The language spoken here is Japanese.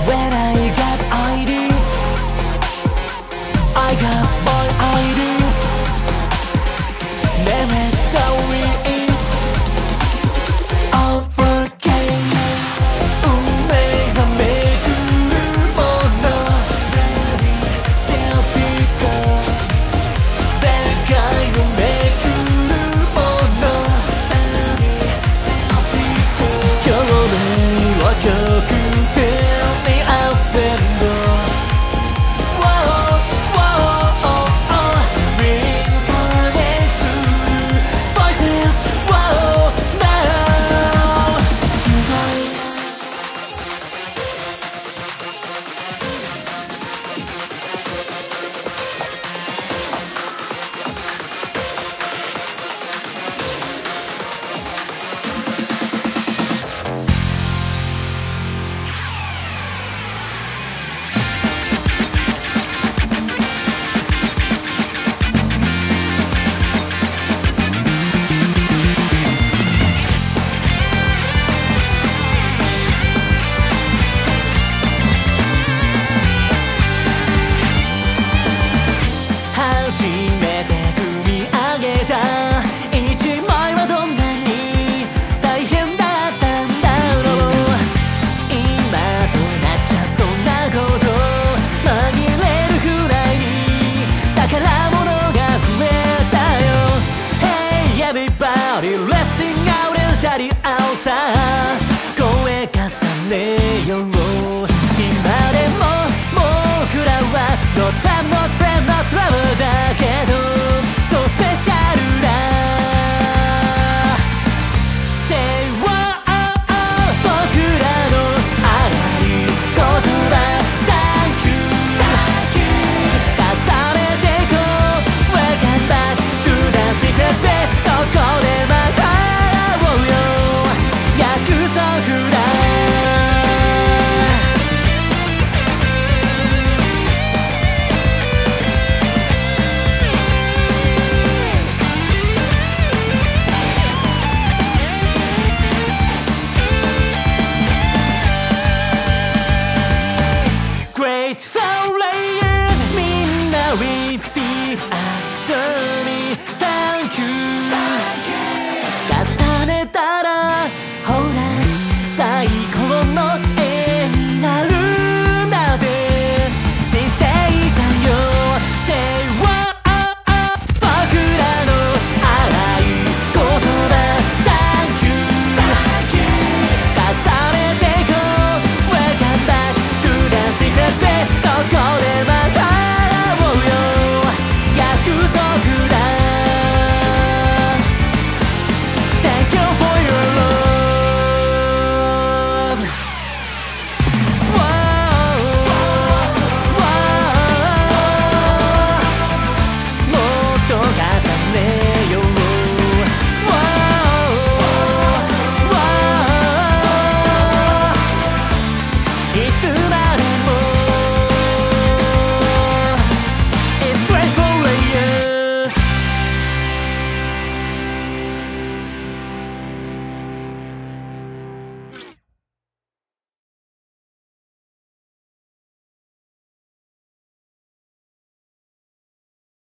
When I got ID, I got my ID. Nameless story is overcame. 運命がめくるもの Still pick up 世界をめくるもの Still pick up 今日のは極点に焦るの Reincarnate voices, wow, now tonight.初めて組み上げた一枚はどんなに大変だったんだろう。今となっちゃそんなこと紛れるくらいに宝物が増えたよ。 Hey everybody let's sing out and shout it out さ声重ねよう。今でも僕らは Not time, not friend, not trouble だけど So special だ Say wow 僕らのあらゆる言葉 Thank you 重ねてこう Welcome back to the secret place どこでまた会おうよ約束だGreat for